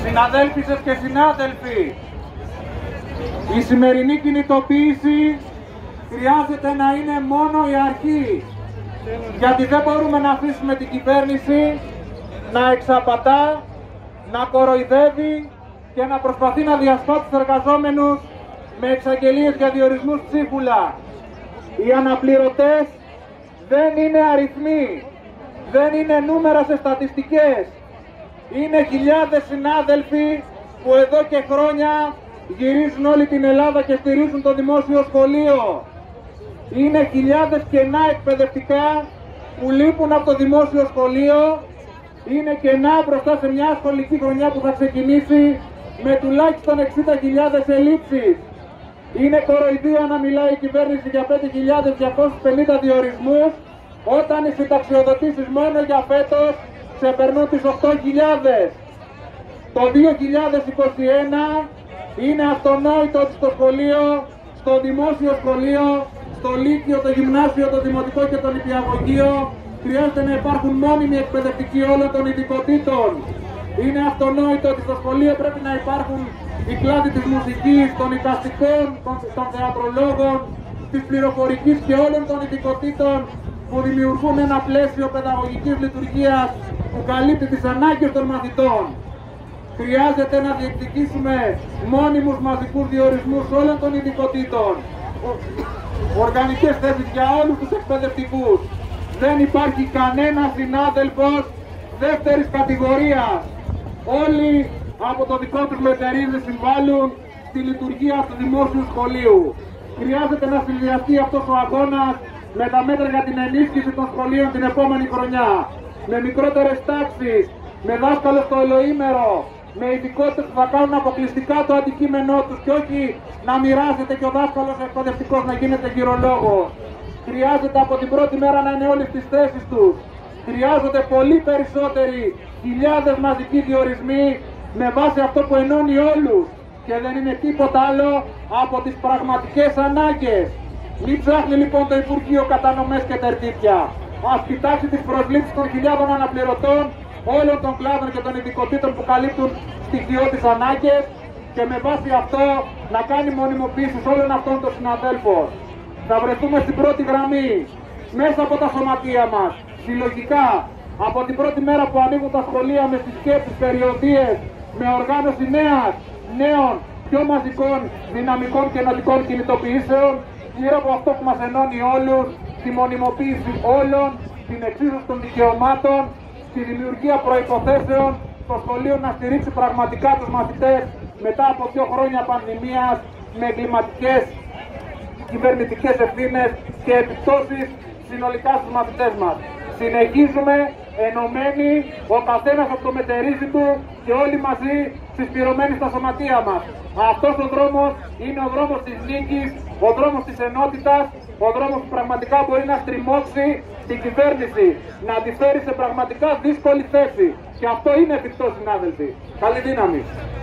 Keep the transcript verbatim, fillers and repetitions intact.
Συναδέλφισες και συνάδελφοι, η σημερινή κινητοποίηση χρειάζεται να είναι μόνο η αρχή, γιατί δεν μπορούμε να αφήσουμε την κυβέρνηση να εξαπατά, να κοροϊδεύει και να προσπαθεί να διασπάσει τους εργαζόμενους με εξαγγελίες για διορισμούς ψίχουλα. Οι αναπληρωτές δεν είναι αριθμοί, δεν είναι νούμερα σε στατιστικές. Είναι χιλιάδες συνάδελφοι που εδώ και χρόνια γυρίζουν όλη την Ελλάδα και στηρίζουν το δημόσιο σχολείο. Είναι χιλιάδες κενά εκπαιδευτικά που λείπουν από το δημόσιο σχολείο. Είναι κενά μπροστά σε μια σχολική χρονιά που θα ξεκινήσει με τουλάχιστον εξήντα χιλιάδες ελλείψεις. Είναι κοροϊδία να μιλάει η κυβέρνηση για πέντε χιλιάδες διακόσιους πενήντα διορισμούς, όταν οι συνταξιοδοτήσεις μόνο για φέτος ξεπερνούν τις οκτώ χιλιάδες. Το δύο χιλιάδες είκοσι ένα είναι αυτονόητο ότι στο σχολείο, στο δημόσιο σχολείο, στο λύκειο, το γυμνάσιο, το δημοτικό και το νηπιαγωγείο χρειάζεται να υπάρχουν μόνιμοι εκπαιδευτικοί όλων των ειδικοτήτων. Είναι αυτονόητο ότι στο σχολείο πρέπει να υπάρχουν οι κλάδοι της μουσικής, των εικαστικών, των, των θεατρολόγων, της πληροφορικής και όλων των ειδικοτήτων που δημιουργούν ένα πλαίσιο παιδαγωγικής λειτουργίας που καλύπτει τις ανάγκες των μαθητών. Χρειάζεται να διεκδικήσουμε μόνιμους μαζικούς διορισμούς όλων των ειδικοτήτων, οργανικές θέσεις για όλους τους εκπαιδευτικούς. Δεν υπάρχει κανένα συνάδελφος δεύτερης κατηγορίας. Όλοι από το δικό τους μετερίζει συμβάλλουν στη λειτουργία του δημόσιου σχολείου. Χρειάζεται να συνδυαστεί αυτός ο αγώνας με τα μέτρα για την ενίσχυση των σχολείων την επόμενη χρονιά. Με μικρότερες τάξεις, με δάσκαλο στο ελοήμερο, με ειδικότητες που θα κάνουν αποκλειστικά το αντικείμενό τους και όχι να μοιράζεται και ο δάσκαλος εκπαιδευτικός να γίνεται γυρολόγος. Χρειάζεται από την πρώτη μέρα να είναι όλοι στις θέσεις τους. Χρειάζονται πολύ περισσότεροι χιλιάδες μαζικοί διορισμοί με βάση αυτό που ενώνει όλους και δεν είναι τίποτα άλλο από τις πραγματικές ανάγκες. Μην ψάχνει λοιπόν το Υπουργείο κατανομές και τερτύπια. Ας κοιτάξει τις προσλήψεις των χιλιάδων αναπληρωτών όλων των κλάδων και των ειδικοτήτων που καλύπτουν στοιχειώδεις ανάγκες και με βάση αυτό να κάνει μονιμοποίησεις όλων αυτών των συναδέλφων. Θα βρεθούμε στην πρώτη γραμμή, μέσα από τα σωματεία μας, συλλογικά, από την πρώτη μέρα που ανοίγουν τα σχολεία με συσκέψεις, περιοδίες, με οργάνωση νέας, νέων, πιο μαζικών, δυναμικών και ενωτικών κινητοποιήσεων, γύρω από αυτό που μας ενώνει όλους, τη μονιμοποίηση όλων, την εξίσωση των δικαιωμάτων, τη δημιουργία προϋποθέσεων, το σχολείο να στηρίξει πραγματικά τους μαθητές μετά από δύο χρόνια πανδημίας με εγκληματικές κυβερνητικές ευθύνες και επιπτώσεις συνολικά στους μαθητές μας. Συνεχίζουμε ενωμένοι, ο καθένας από το μετερίζει του και όλοι μαζί συσπηρωμένοι στα σωματεία μας. Αυτός ο δρόμος είναι ο δρόμος της νίκης, ο δρόμος της ενότητας, ο δρόμος που πραγματικά μπορεί να στριμώξει την κυβέρνηση, να τη φέρει σε πραγματικά δύσκολη θέση. Και αυτό είναι εφικτό, συνάδελφοι. Καλή δύναμη.